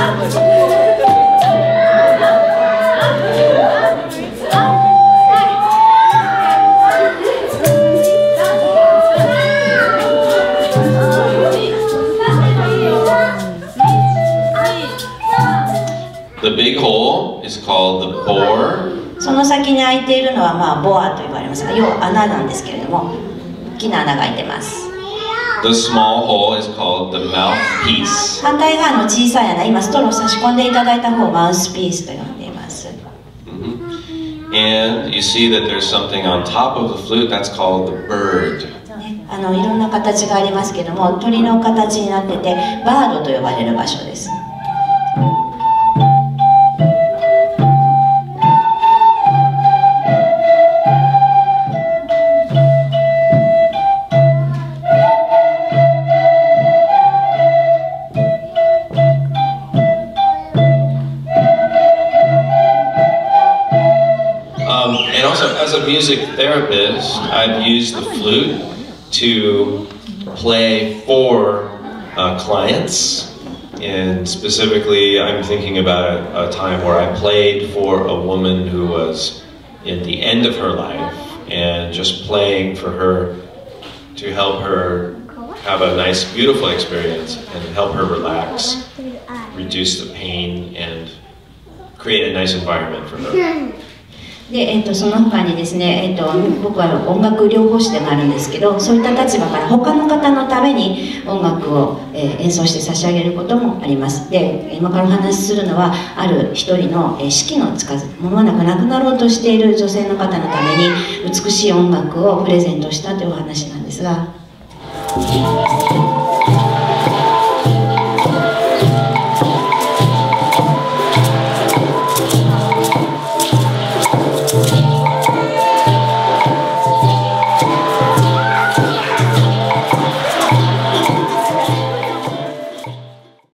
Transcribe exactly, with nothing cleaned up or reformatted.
The big hole is called the bore. その先に開いているのはまあボアと言われますが、要は穴なんですけれども、大きな穴が開いてます。 The small hole is called the mouthpiece. 反対側の小さい穴、今ストローを差し込んでいただいた方をマウスピースと呼んでいます。 Mm-hmm. And you see that there's something on top of the flute that's called the bird. あのいろんな形がありますけども、鳥の形になってて、バードと呼ばれる場所です。 As a music therapist, I've used the flute to play for uh, clients, and specifically I'm thinking about a, a time where I played for a woman who was in the end of her life, and just playing for her to help her have a nice, beautiful experience and help her relax, reduce the pain, and create a nice environment for her. でえー、とその他にですね、えー、と僕は音楽療法士でもあるんですけど、そういった立場から他の方のために音楽を、えー、演奏して差し上げることもあります。で今からお話しするのは、ある一人の、えー、死期のつかず、間もなく亡くなろうとしている女性の方のために美しい音楽をプレゼントしたというお話なんですが。